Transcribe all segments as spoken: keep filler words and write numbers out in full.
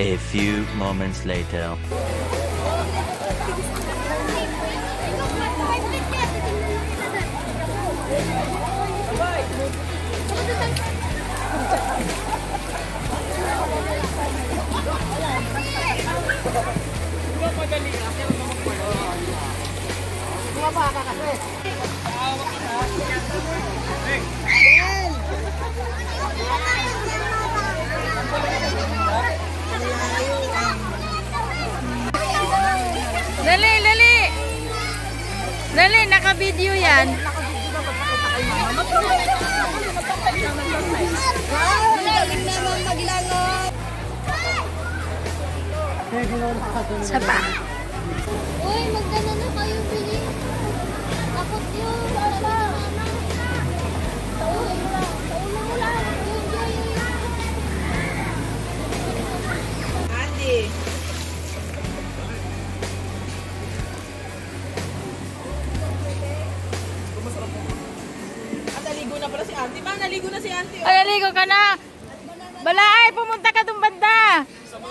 A few moments later. Dali, dali. Dali, naka-video yan. Sa pa. Uy, magdala na kayo, Bili. Takot yun. Wala. Uy, paulo mo lang. Yun, yun, yun. Andy. At naligo na pala si Auntie. Ma, naligo na si Auntie. Ay, naligo ka na. Balay, pumunta ka itong banda.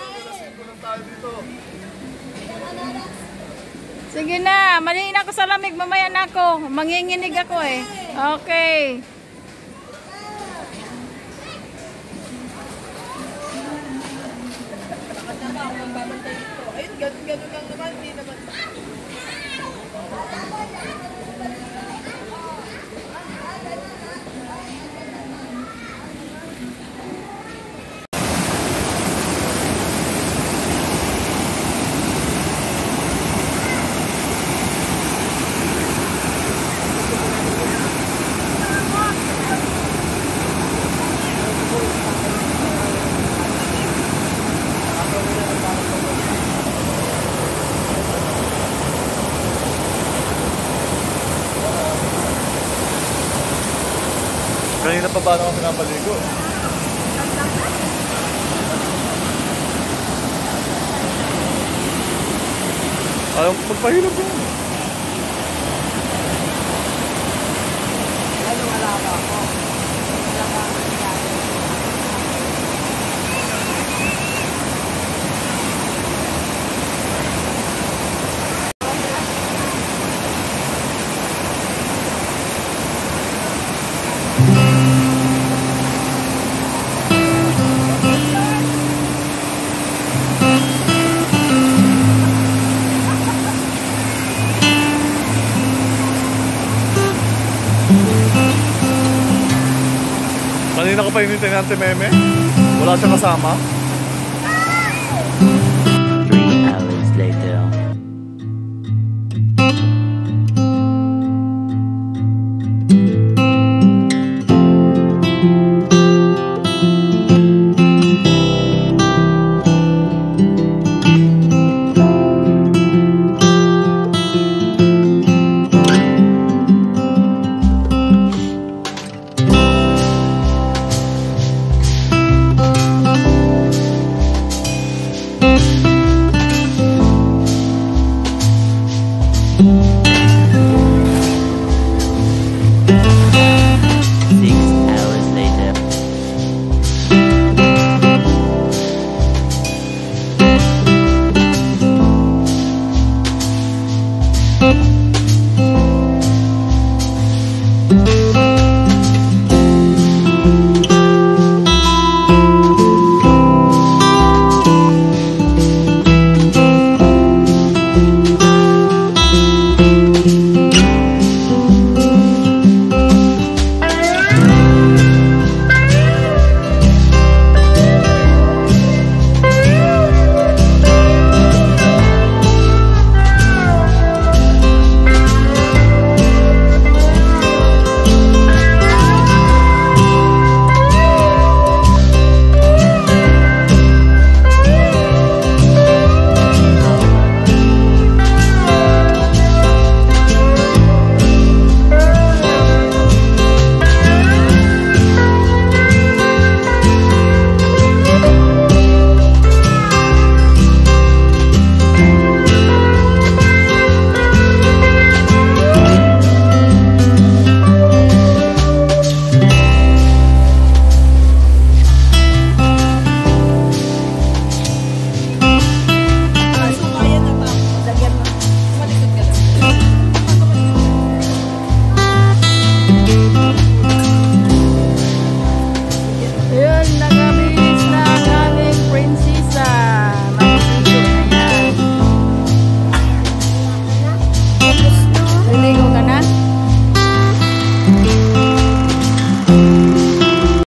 Sige na, maliin ako sa lamig, mamaya na ako. Manginginig ako eh. Okay. Ayun, ganun-ganun lang naman. Hindi naman. Kanina pa ba naman pinapaligo? Ayaw magpahilap yun. Ano, wala pa ako. Wala pa ako. Kanina ka pa hinintay ni Ate Meme? Wala siyang kasama?